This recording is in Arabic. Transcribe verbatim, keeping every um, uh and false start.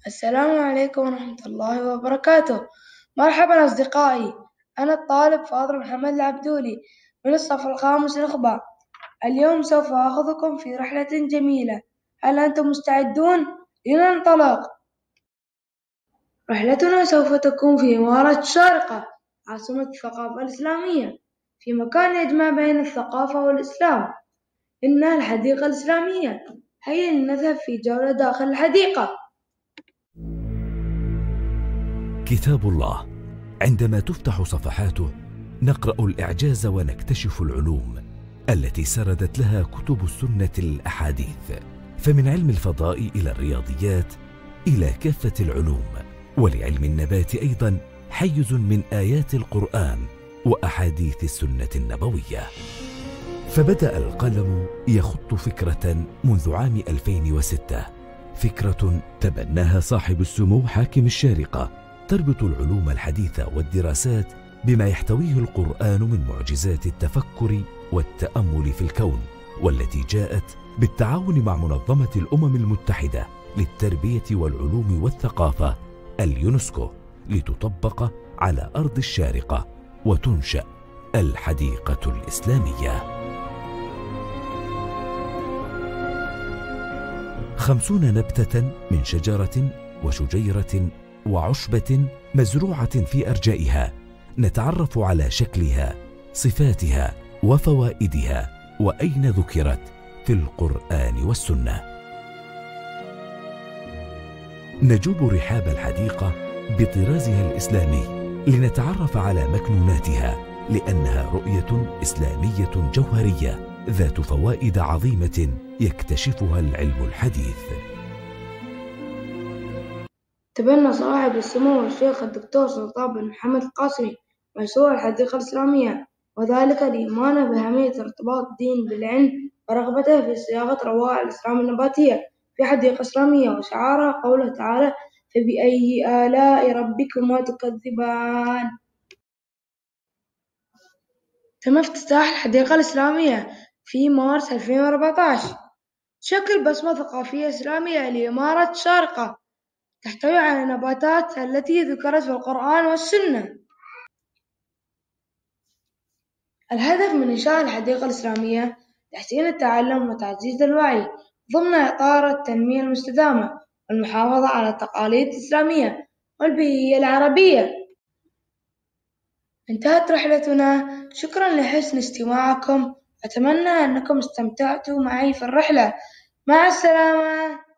السلام عليكم ورحمة الله وبركاته. مرحبا أصدقائي، أنا الطالب فاضل محمد العبدولي من الصف الخامس الإخبار. اليوم سوف آخذكم في رحلة جميلة. هل أنتم مستعدون؟ لننطلق. رحلتنا سوف تكون في إمارة الشارقة، عاصمة الثقافة الإسلامية، في مكان يجمع بين الثقافة والإسلام. إنها الحديقة الإسلامية. هيا لنذهب في جولة داخل الحديقة. كتاب الله، عندما تفتح صفحاته نقرأ الإعجاز ونكتشف العلوم التي سردت لها كتب السنة الأحاديث، فمن علم الفضاء إلى الرياضيات إلى كافة العلوم، ولعلم النبات أيضا حيز من آيات القرآن وأحاديث السنة النبوية. فبدأ القلم يخط فكرة منذ عام ألفين وستة، فكرة تبناها صاحب السمو حاكم الشارقة، تربط العلوم الحديثة والدراسات بما يحتويه القرآن من معجزات التفكر والتأمل في الكون، والتي جاءت بالتعاون مع منظمة الأمم المتحدة للتربية والعلوم والثقافة اليونسكو، لتطبق على أرض الشارقة وتنشأ الحديقة الإسلامية. خمسون نبتة من شجرة وشجيرة وعشبة مزروعة في أرجائها، نتعرف على شكلها، صفاتها وفوائدها، وأين ذكرت في القرآن والسنة. نجوب رحاب الحديقة بطرازها الإسلامي لنتعرف على مكنوناتها، لأنها رؤية إسلامية جوهرية ذات فوائد عظيمة يكتشفها العلم الحديث. تبنى صاحب السمو الشيخ الدكتور سلطان بن محمد القاسمي مشروع الحديقة الإسلامية، وذلك لإيمانه بأهمية ارتباط الدين بالعلم ورغبته في صياغة روائع الإسلام النباتية في حديقة إسلامية، وشعارها قوله تعالى: فبأي آلاء ربكما تكذبان. تم افتتاح الحديقة الإسلامية في مارس ألفين وأربعة عشر، تشكل بصمة ثقافية إسلامية لإمارة الشارقة، تحتوي على النباتات التي ذكرت في القرآن والسنة. الهدف من إنشاء الحديقة الإسلامية تحسين التعلم وتعزيز الوعي ضمن إطار التنمية المستدامة والمحافظة على التقاليد الإسلامية والبيئة العربية. انتهت رحلتنا، شكرا لحسن استماعكم، أتمنى أنكم استمتعتوا معي في الرحلة. مع السلامة.